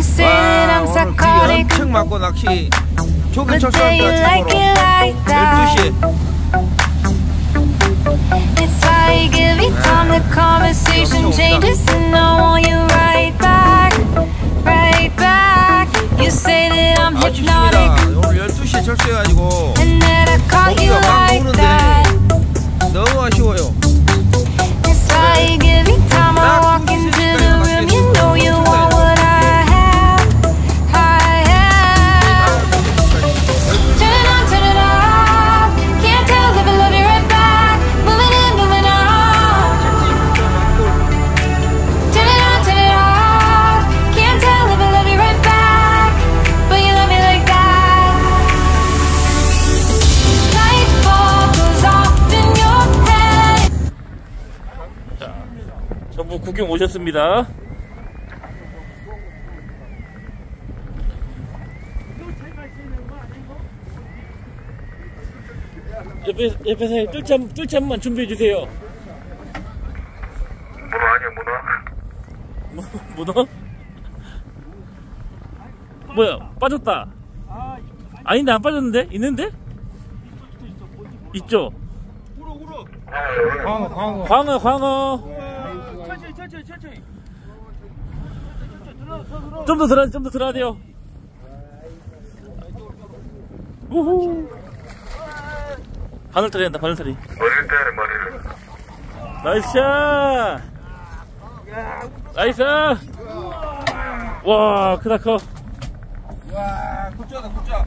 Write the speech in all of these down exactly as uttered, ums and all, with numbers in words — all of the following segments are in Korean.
와, 오늘 비 엄청 맞고 낚시 조금 쳤었는데 열두 시 It's like every time the conversation changes and I want you right back, right back. You say that I'm hypnotic 오늘 열두 시에 철수해가지고 and that I caught you 고기가 막 like 노는데 that. 너무 아쉬워요. It's like every time I walk into the room you know you want what I have, I have. Turn it on, turn it off. Can't tell if I love you right back. Moving in, moving on. Turn it on, turn it off. Can't tell if I love you right back, but you love me like that. Light bulb goes off in your head. 자, 전부 구경 오셨습니다. 옆에, 옆에서 뜰참, 뜰참만 준비해주세요. 문어 아니야, 문어? 문어? 뭐야, 빠졌다. 아닌데, 안 빠졌는데? 있는데? 있죠? 광어 광어 광어, 광어. 천천히 천천히 천천히 좀 더 들어야, 좀 더 들어야 돼요. 우후. 바늘타리 한다, 바늘타리. 머리를 떼야 머리를. 나이스 샷! 나이스! 와, 크다, 커. 와 굿자다 굿자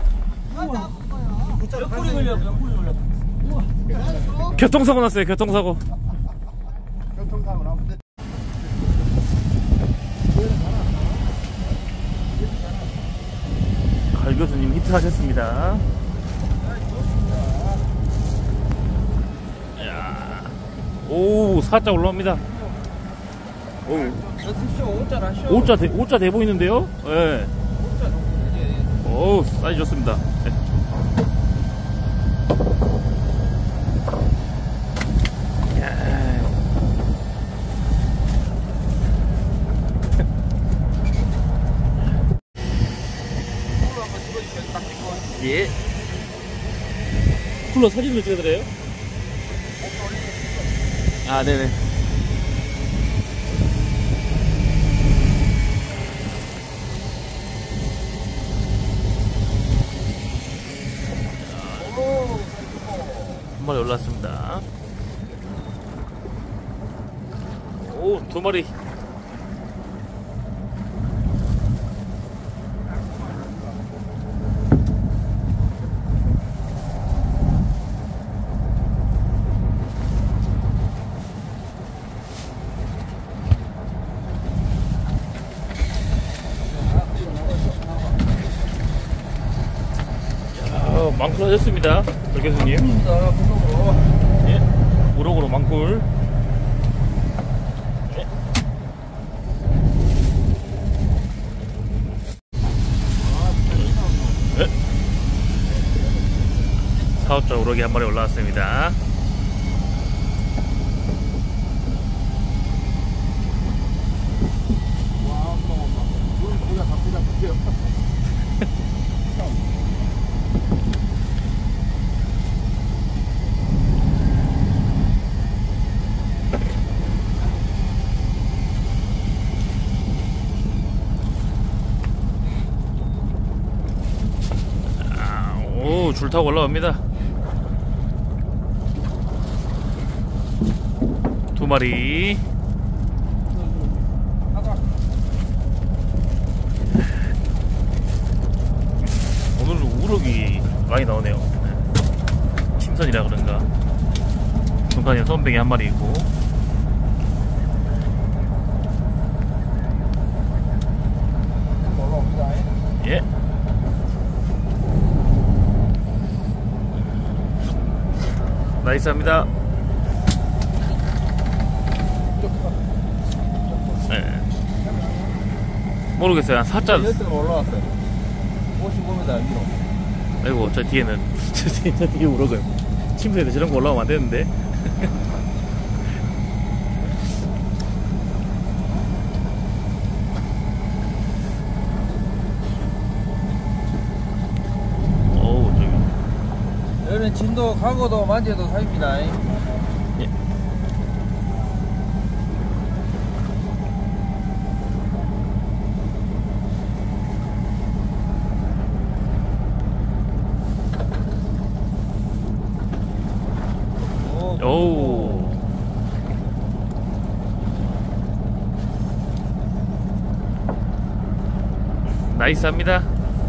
몇 뿌리 걸려 몇 뿌리 걸려 교통사고 났어요, 교통사고. 교통사고 나면 갈 교수님 히트 하셨습니다. 이야. 오, 살짝 올라옵니다. 오, 오자라 쇼 오자 대, 오자 돼 보이는데요? 예. 네. 오, 사이즈 좋습니다. 네. 예. 쿨러 사진을 찍어드려요? 아, 네네. 한 마리 올라왔습니다. 오, 두 마리. 망쿨 하셨습니다, 박 교수님. 예, 우럭으로 망쿨. 예. 예. 사업자 우럭이 한 마리 올라왔습니다. 오, 줄 타고 올라옵니다. 두 마리. 오늘 우럭이 많이 나오네요. 침선이라 그런가. 중간에 선뱅이 한 마리 있고. 예. 나이스합니다. 네. 모르겠어요. 한 사자. 올라왔어요. 오십오 미터 위로. 아이고, 저 뒤에는 저 뒤에, 저 뒤에 우럭을 침수에도 저런 거 올라오면 안 되는데. 여기는 진도 가고도 만제도 사입니다. 예. 오. 나이스합니다.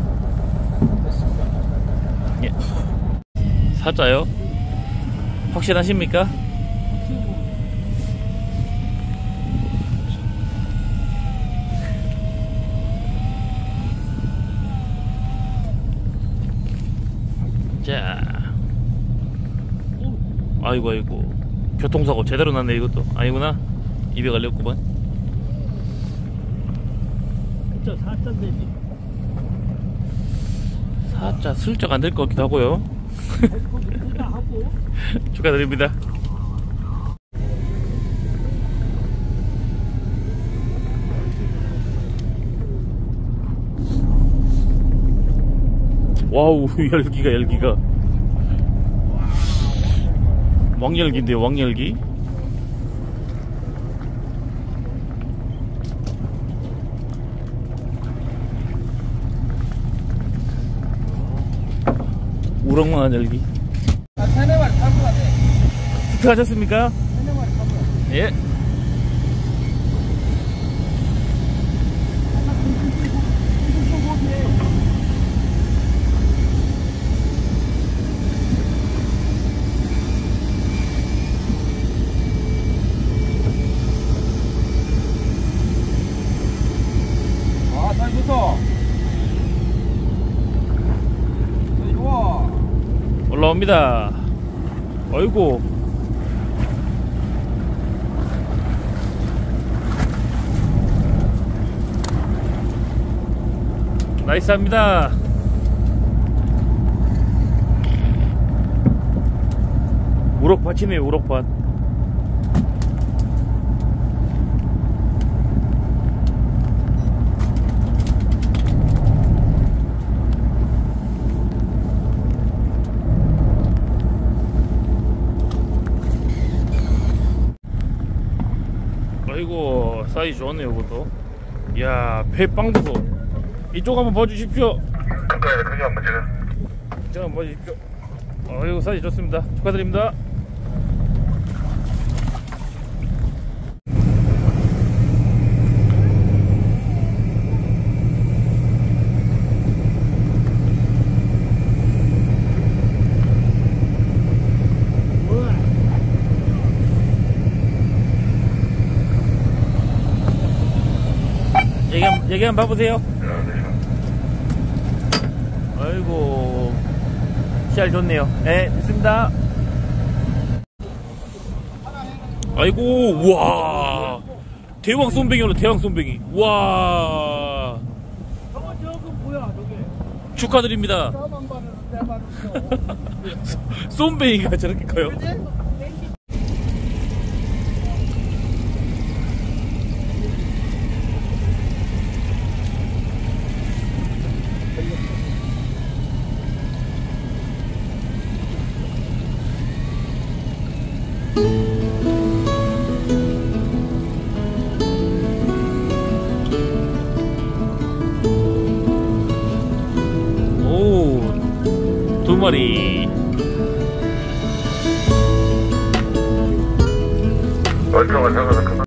예. 사자요? 확실하십니까? 자. 아이고 아이고 교통사고 제대로 났네 이것도. 아니구나. 이백 알렸구만. 저 사자 되지. 사자 슬쩍 안 될 것 같기도 하고요. 축하드립니다. 와우 열기가 열기가 왕열기인데요. 왕열기. 우렁망한 열기. 아, 세네 마리 탈 것 같네. 히트하셨습니까? 세네 마리 탈 것 같네. 예. 아, 잘 붙어. 네, 좋아. 올라옵니다. 어이구. 나이스합니다. 우럭밭이네요. 우럭밭. 아이고 사이즈 좋네요. 이것도. 이야 배 빵도서. 이쪽 한번 봐주십시오. 가까이 크게 한번 찍어. 이쪽 한번 봐주십시오. 아이고 사이즈 좋습니다. 축하드립니다. 얘기, 한, 얘기 한번 봐보세요. 아이고 씨알 좋네요. 네 됐습니다. 아이고 우와 대왕 쏨뱅이 오늘 대왕 쏨뱅이. 우와 저거 저거 뭐야 저게? 축하드립니다. 쏨뱅이가 저렇게 커요. 오, 두 마리. 얼마나 작아서 그만.